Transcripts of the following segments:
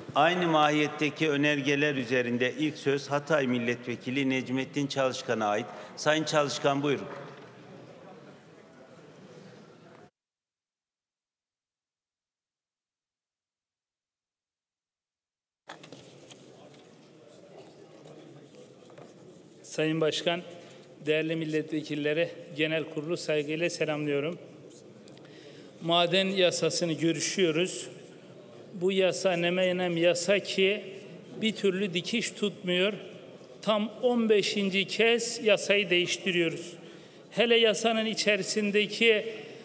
Aynı mahiyetteki önergeler üzerinde ilk söz Hatay Milletvekili Necmettin Çalışkan'a ait. Sayın Çalışkan, buyurun. Sayın Başkan, değerli milletvekilleri, genel kurulu saygıyla selamlıyorum. Maden yasasını görüşüyoruz. Bu yasa nem yasa ki bir türlü dikiş tutmuyor. Tam 15. kez yasayı değiştiriyoruz. Hele yasanın içerisindeki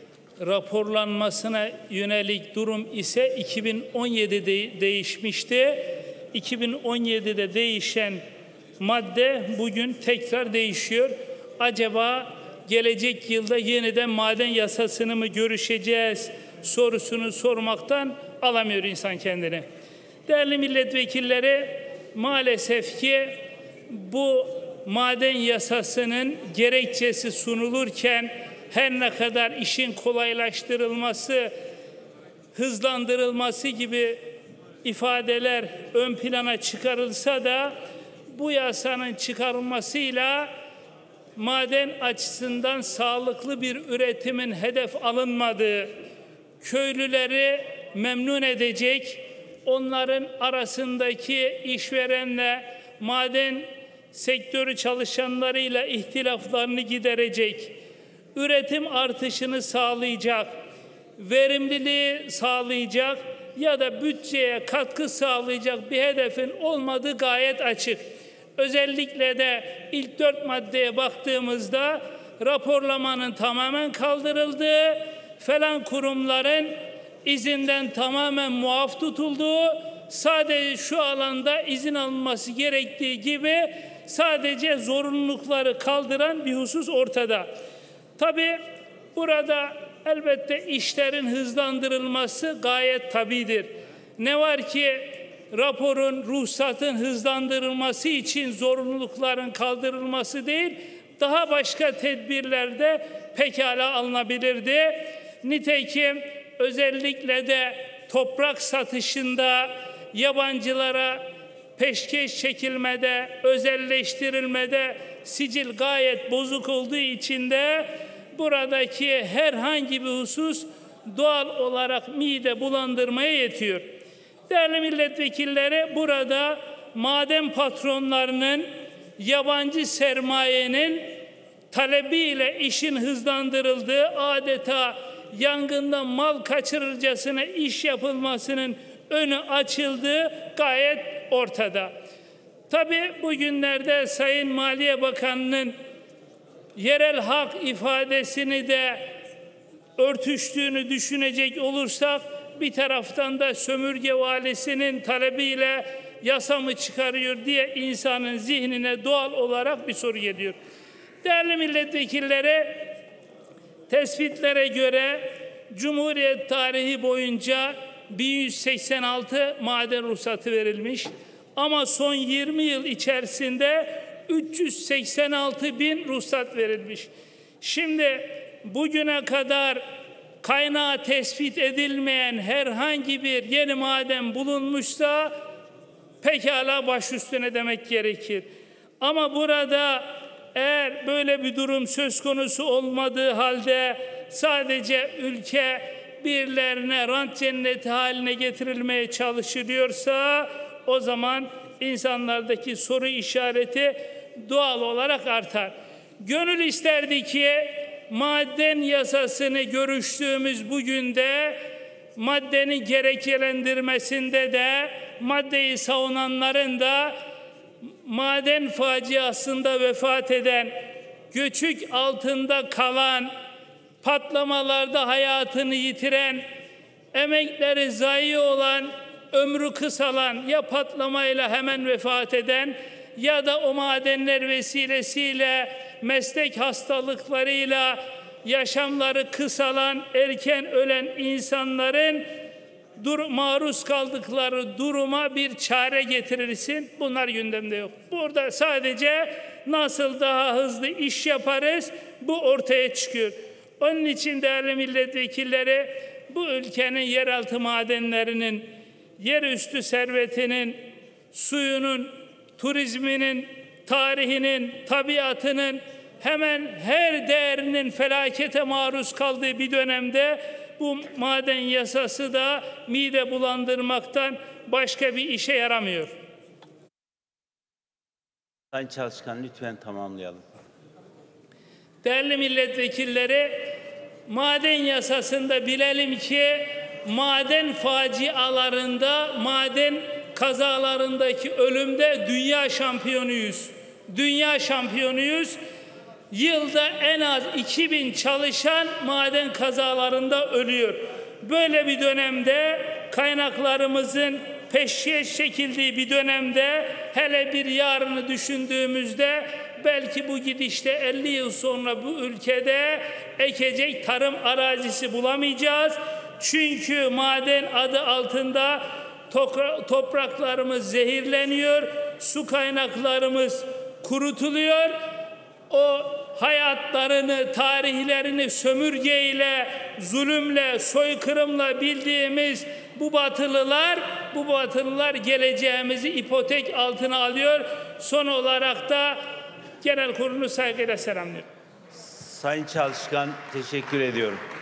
raporlanmasına yönelik durum ise 2017'de değişmişti. 2017'de değişen madde bugün tekrar değişiyor. Acaba gelecek yılda yeniden maden yasasını mı görüşeceğiz sorusunu sormaktan alamıyor insan kendini. Değerli milletvekilleri, maalesef ki bu maden yasasının gerekçesi sunulurken her ne kadar işin kolaylaştırılması, hızlandırılması gibi ifadeler ön plana çıkarılsa da bu yasanın çıkarılmasıyla maden açısından sağlıklı bir üretimin hedef alınmadığı, köylüleri memnun edecek, onların arasındaki işverenle maden sektörü çalışanlarıyla ihtilaflarını giderecek, üretim artışını sağlayacak, verimliliği sağlayacak ya da bütçeye katkı sağlayacak bir hedefin olmadığı gayet açık. Özellikle de ilk 4 maddeye baktığımızda raporlamanın tamamen kaldırıldığı, falan kurumların izinden tamamen muaf tutulduğu, sadece şu alanda izin alınması gerektiği gibi sadece zorunlulukları kaldıran bir husus ortada. Tabii burada elbette işlerin hızlandırılması gayet tabidir. Ne var ki raporun, ruhsatın hızlandırılması için zorunlulukların kaldırılması değil, daha başka tedbirler de pekala alınabilirdi. Nitekim özellikle de toprak satışında yabancılara peşkeş çekilmede, özelleştirilmede sicil gayet bozuk olduğu için de buradaki herhangi bir husus doğal olarak mide bulandırmaya yetiyor. Değerli milletvekilleri, burada maden patronlarının yabancı sermayenin talebiyle işin hızlandırıldığı, adeta yangından mal kaçırırcasına iş yapılmasının önü açıldığı gayet ortada. Tabii bugünlerde Sayın Maliye Bakanı'nın yerel hak ifadesini de örtüştüğünü düşünecek olursak, bir taraftan da sömürge valisinin talebiyle yasa mı çıkarıyor diye insanın zihnine doğal olarak bir soru geliyor. Değerli milletvekilleri, tespitlere göre Cumhuriyet tarihi boyunca 1186 maden ruhsatı verilmiş ama son 20 yıl içerisinde 386.000 ruhsat verilmiş. Şimdi bugüne kadar kaynağı tespit edilmeyen herhangi bir yeni maden bulunmuşsa pekala baş üstüne demek gerekir. Ama burada eğer böyle bir durum söz konusu olmadığı halde sadece ülke birilerine rant cenneti haline getirilmeye çalışılıyorsa, o zaman insanlardaki soru işareti doğal olarak artar. Gönül isterdi ki maden yasasını görüştüğümüz bugün de maddenin gerekçelendirmesinde de maddeyi savunanların da maden faciasında vefat eden, göçük altında kalan, patlamalarda hayatını yitiren, emekleri zayi olan, ömrü kısalan, ya patlamayla hemen vefat eden ya da o madenler vesilesiyle meslek hastalıklarıyla yaşamları kısalan, erken ölen insanların maruz kaldıkları duruma bir çare getirilsin. Bunlar gündemde yok. Burada sadece nasıl daha hızlı iş yaparız, bu ortaya çıkıyor. Onun için değerli milletvekilleri, bu ülkenin yeraltı madenlerinin yerüstü servetinin, suyunun, turizminin, tarihinin, tabiatının hemen her değerinin felakete maruz kaldığı bir dönemde bu maden yasası da mide bulandırmaktan başka bir işe yaramıyor. Sayın Çalışkan lütfen tamamlayalım. Değerli milletvekilleri, maden yasasında bilelim ki maden facialarında, maden kazalarındaki ölümde dünya şampiyonuyuz. Dünya şampiyonuyuz. Yılda en az 2000 çalışan maden kazalarında ölüyor. Böyle bir dönemde kaynaklarımızın peşkeş çekildiği bir dönemde hele bir yarını düşündüğümüzde belki bu gidişte 50 yıl sonra bu ülkede ekecek tarım arazisi bulamayacağız. Çünkü maden adı altında topraklarımız zehirleniyor, su kaynaklarımız kurutuluyor. O hayatlarını, tarihlerini sömürgeyle, zulümle, soykırımla bildiğimiz bu batılılar geleceğimizi ipotek altına alıyor. Son olarak da genel kurulu saygıyla selamlıyorum. Sayın Çalışkan teşekkür ediyorum.